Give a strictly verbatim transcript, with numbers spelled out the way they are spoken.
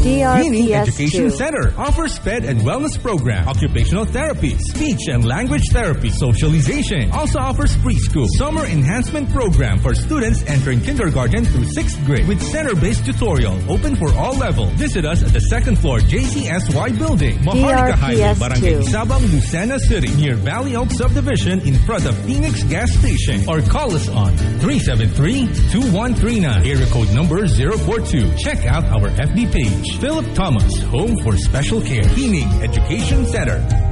D R Hee Ning P S Education two. Center offers ped and wellness program, occupational therapy, speech and language therapy, socialization. Also offers preschool, summer enhancement program for students entering kindergarten through sixth grade with center-based tutorial, open for all levels. Visit us at the second floor J C S Y building, Maharlika Highway, Barangay Sabang, Lucena City, near Valley Oak Subdivision in front of Phoenix Gas Station. Or call us on three seven three, two one three nine, area code number zero four two. Check out our F B page. Philip Thomas, home for special care. Hee Ning Education Center.